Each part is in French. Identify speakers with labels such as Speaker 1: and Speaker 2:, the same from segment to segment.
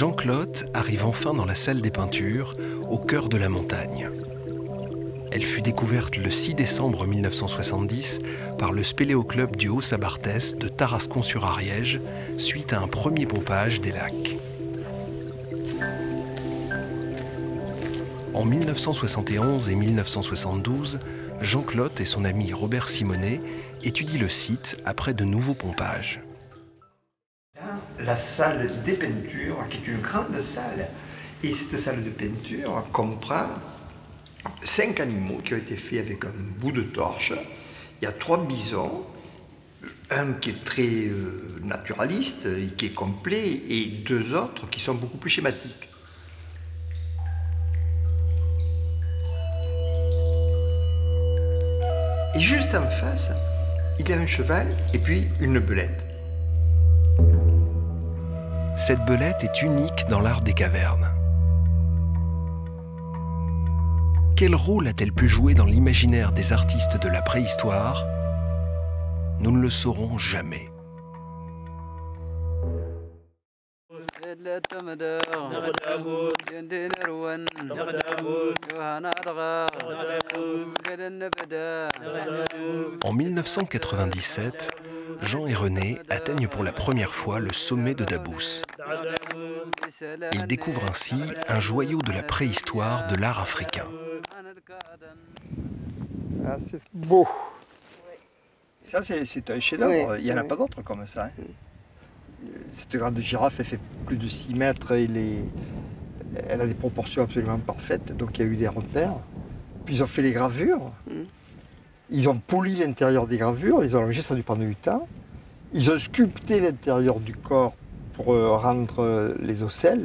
Speaker 1: Jean-Claude arrive enfin dans la salle des peintures, au cœur de la montagne. Elle fut découverte le 6 décembre 1970 par le Spéléoclub du Haut-Sabarthès de Tarascon-sur-Ariège, suite à un premier pompage des lacs. En 1971 et 1972, Jean-Claude et son ami Robert Simonet étudient le site après de nouveaux pompages.
Speaker 2: La salle des peintures, qui est une grande salle, et cette salle de peinture comprend 5 animaux qui ont été faits avec un bout de torche. Il y a 3 bisons, un qui est très naturaliste et qui est complet, et 2 autres qui sont beaucoup plus schématiques. Et juste en face, il y a un cheval et puis une belette.
Speaker 1: Cette belette est unique dans l'art des cavernes. Quel rôle a-t-elle pu jouer dans l'imaginaire des artistes de la préhistoire? Nous ne le saurons jamais. En 1997, Jean et René atteignent pour la première fois le sommet de Dabous. Ils découvrent ainsi un joyau de la préhistoire de l'art africain.
Speaker 2: Ah, c'est beau. Ça, c'est un chef-d'œuvre. Il n'y en a pas d'autres comme ça. Hein. Cette grande girafe, elle fait plus de 6 mètres. Elle a des proportions absolument parfaites. Donc il y a eu des repères. Puis ils ont fait les gravures. Ils ont poli l'intérieur des gravures. Ils ont allongé, ça a dû prendre du temps. Ils ont sculpté l'intérieur du corps pour rendre les ocelles.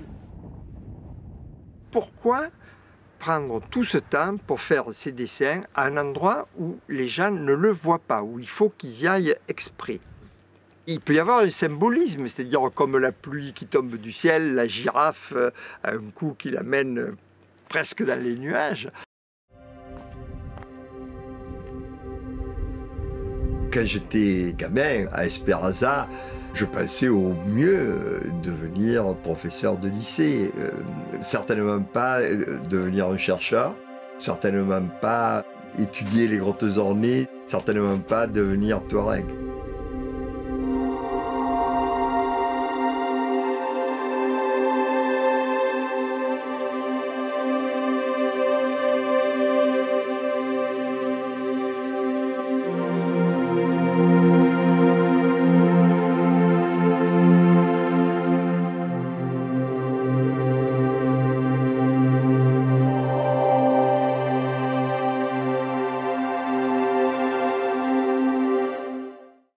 Speaker 2: Pourquoi prendre tout ce temps pour faire ces dessins à un endroit où les gens ne le voient pas, où il faut qu'ils y aillent exprès? Il peut y avoir un symbolisme, c'est-à-dire comme la pluie qui tombe du ciel, la girafe, à un coup qui l'amène presque dans les nuages. Quand j'étais gamin à Esperanza, je pensais au mieux devenir professeur de lycée. Certainement pas devenir un chercheur, certainement pas étudier les grottes ornées, certainement pas devenir Touareg.